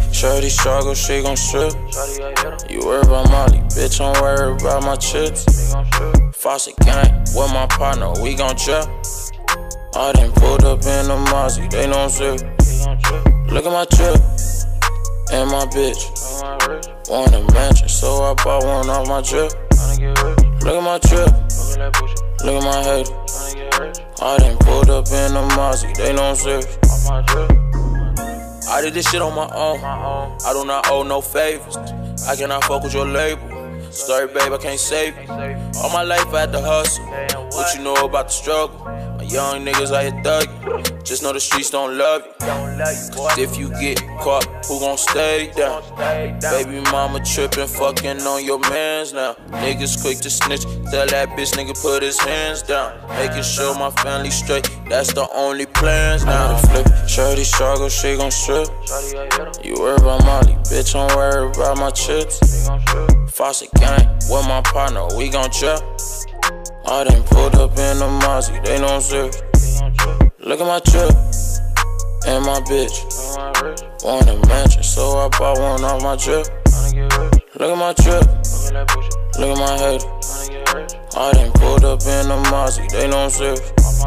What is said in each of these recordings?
Shorty struggle, she gon' strip. You worry about Molly, bitch, I'm worried about my chips. Faucet gang, with my partner, we gon' trip. I done pulled up in the Mozzie, they don't zip. Look at my trip, and my bitch. Want a mansion, so I bought one off my trip. Look at my trip, look at my hater. I done pulled up in the Mozzie, they don't zip. I did this shit on my own. I do not owe no favors. I cannot fuck with your label. Sorry, babe, I can't save you. All my life I had to hustle. What you know about the struggle? My young niggas out here thugging. Just know the streets don't love you. Cause if you get caught, who gon' stay down? Baby mama trippin', fucking on your mans now. Niggas quick to snitch, tell that bitch nigga put his hands down. Making sure my family straight, that's the only plans now. Flip, shorty struggle, she gon' strip. You worry about Molly, bitch, I'm worried about my chips. Faucet gang, with my partner, we gon' trip. I done pulled up in the Mozzie, they don't zip. Look at my trip, and my bitch. Want a mansion, so I bought one off my trip. Look at my trip, look at my hater. I done pulled up in the Mozzie, they don't zip.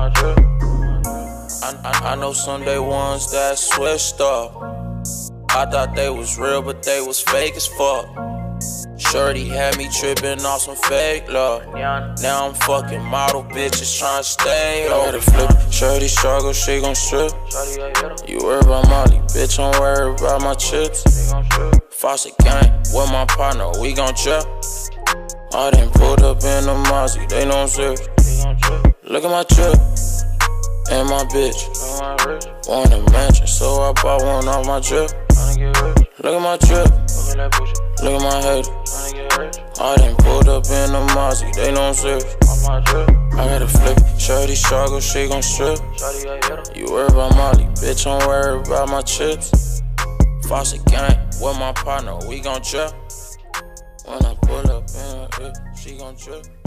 I know some day ones that switched up. I thought they was real, but they was fake as fuck. Shorty had me trippin' off some fake love. Now I'm fucking model bitches tryna stay over. Flip, shorty struggle, she gon' strip. You worry about Molly, bitch, I'm worried about my chips. Faucet gang, with my partner, we gon' trip. I done pulled up in the Mozzie, they don't zip. Look at my trip, and my bitch. Want a mansion, so I bought one off my trip. Look at my trip, look at my hater. I done pulled up in the Mozzie, they don't zip. I gotta flip, shorty struggle, she gon' strip. You worry about Molly, bitch, I'm worried about my chips. Faucet gang, with my partner, we gon' trip. When I pull up in her, she gon' trip.